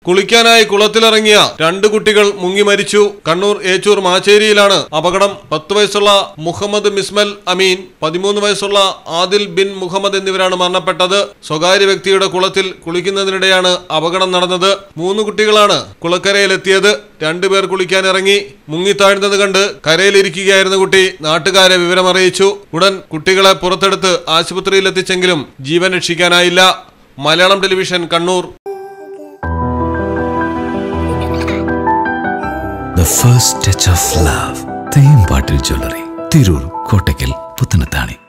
കുളിക്കാനായി കുളത്തിലിറങ്ങിയ 2 കുട്ടികൾ മുങ്ങി മരിച്ചു. കണ്ണൂർ ഏച്ചൂർ മാച്ചേരിയിലാണ് അപകടം. 10 വയസ്സുള്ള മുഹമ്മദ് മിസ്മൽ അമീൻ, 13 വയസ്സുള്ള ആദിൽ ബിൻ മുഹമ്മദ് എന്നിവരാണ് മരണപ്പെട്ടത്. സ്വകാര്യ വ്യക്തിയുടെ കുളത്തിൽ കുളിക്കുന്നതിനിടെയാണ് അപകടം നടന്നത്. 3 കുട്ടികളാണ് കുളക്കരയിലെത്തിയത്. 2 പേർ കുളിക്കാനിറങ്ങി. മുങ്ങിത്താഴ്ന്നത് കണ്ട് കരയിലിരിക്കുകയായിരുന്ന കുട്ടി നാട്ടുകാരെ വിവരമറിയിച്ചു. ഉടൻ കുട്ടികളെ പുറത്തെടുത്ത് ആശുപത്രിയിലെത്തിച്ചെങ്കിലും ജീവൻ രക്ഷിക്കാനായില്ല. Malayalam television, Kannur. The first touch of love. Thembattil jewellery, Tirur, Kottakkal, Puthanathani.